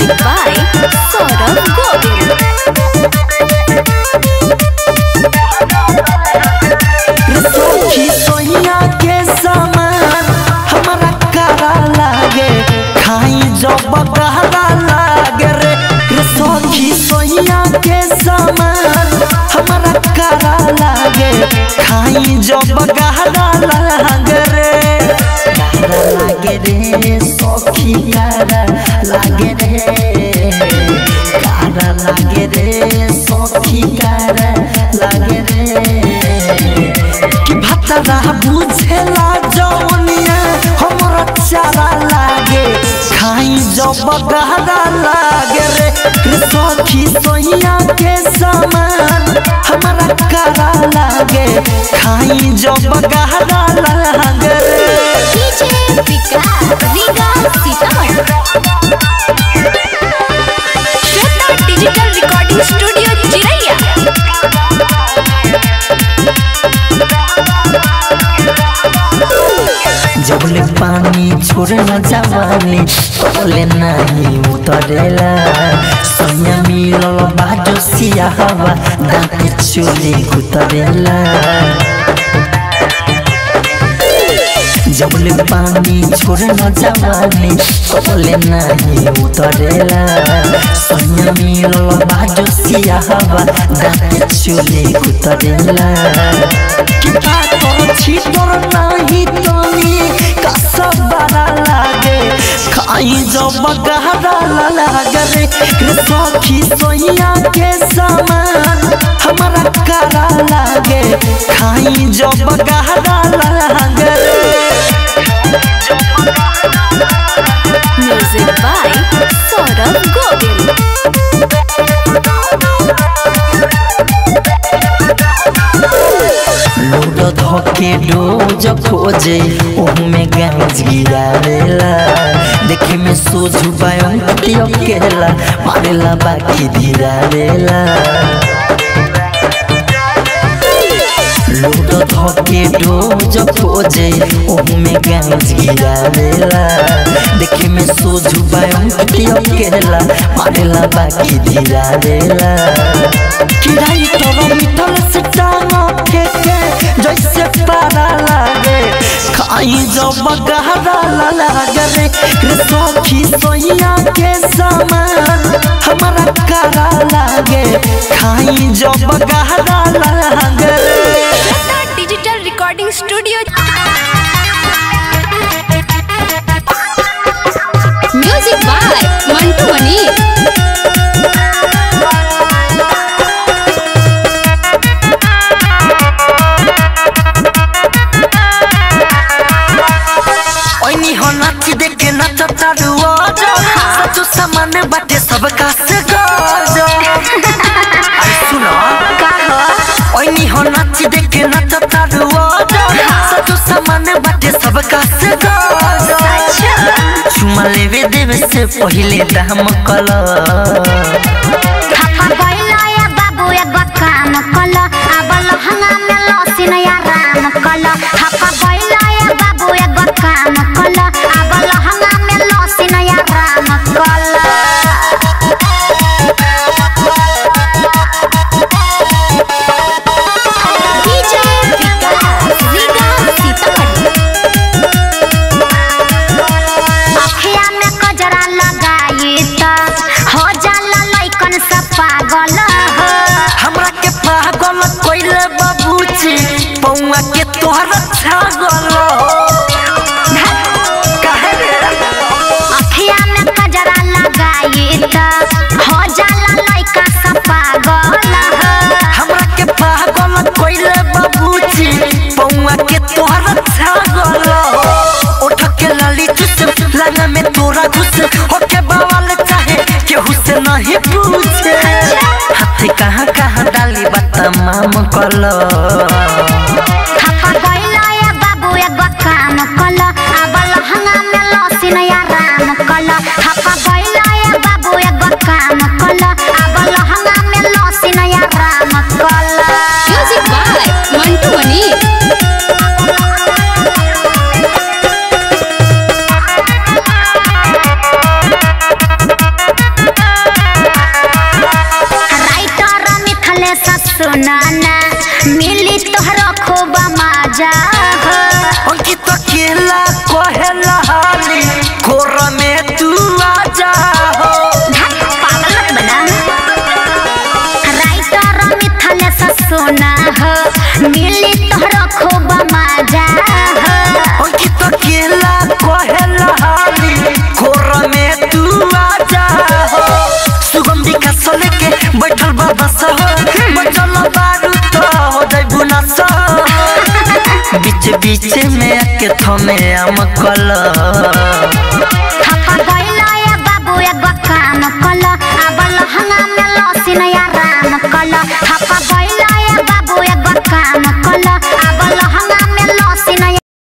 by Saurabh Govind. सखी सोहिया के सामान हमारा कारा लागे खाई जब गहरा लागे रे सखी सोहिया के सामान हमारा कारा लागे खाई जब गहरा लागे रे कारा लागे रे सखी कारा लागे रे कारा लागे रे सखी कारा लागे रे कि भतरा बुझेला जौनिया हमरा चारा लागे खाई जब गहरा लागे रे सखी सोहिया के सामान हमरा कारा लागे खाई जब गहरा लागे रे DJ Vikas Riga Sitamarhi. Shweta digital recording studio Chiraiya. जबले पानी छोड़ना जवानी तोले नहीं उतरेला सोनिया मिलल बाजो सिया हवा दांत चोली उतरेला जबले पानी छोड़ना जवानी तोले नहीं उतरेला सोनिया मिलल बाजो सिया हवा दांत चोली उतरेला कि बात छी तोर नहीं तोनी कसब बड़ा लागे खाई जब गहरा लागे रे सखी सोहिया के सामान हमारा कारा लागे खाई जब गहरा लागे म्यूजिक बाय सौरभ गोविंद। लूडो धोके डोज खोजे ओहमे गंज गिरावेला देखे में सोझू बायों तियो केला मारेला बाकी धीरावेला लूडो धोके डोज खोजे ओहमे गंज गिरावेला देखे में सोझू बायों तियो केला मारेला बाकी धीरावेला किराई तोरो मिटल से टांगो के जैसे पारा लागे खाई जब गहरा लागे रे सखी सोहिया के सामान हमारा कारा लागे खाई जब गहरा लागे Shweta digital recording studio. Music by Mantu Mani. नाची देखे नाचा चालू सचो सामान बाटे सब का से गजो अरे सुनो ओइनी हो नाची देखे नाचा चालू सचो सामान बाटे सब का से गजो चुमा लेवे देवे से पहिले दाम कलो थापा गइला या बाबू एगो काम कलो अब लहंगा में लसिन या राम कलो थापा गइला या बाबू एगो काम कलो अब लहंगा में लसिन या राम कलो DJ विकास रीगा सीतामढ़ी। अखिया में कजरा लगाई त हो जाला लइकन सब पागल हो हमरा के पागल कोइले बाबूजी पौआ के तोहर छागल काहे रे अखिया में कजरा लगाई त हो जाला लइका सब पागल हो हमरा के पागल कोइले बाबूजी पौआ के तोहर छागल उठ के लाली चुस लगा में तोरा घुस होके बवाल चाहे केहू से नहीं पूछे हाथ कहाँ कहाँ डाली बतमाम कलो थापा गइला या बाबू एगो काम कलो अब लहंगा में लसिन या राम कलो थापा गइला या बाबू एगो काम कलो अब लहंगा में लसिन या राम कलो म्यूजिक बाय मंटू मनी। तोहरा खूब मजा अंकित अकेला कहेला हाली कोरा में तू आजा हो पागल मत बना राइटर मिथले से सोना हो मिली तोहरा खूब मजा अंकित अकेला कहेला हाली कोरा में तू आजा हो सुगंधी का सोले के बैठल बाबा सा हो बैठल बारू तो हो जाए बुना सा बीच बीच में आके थमे आम कल थपा गइल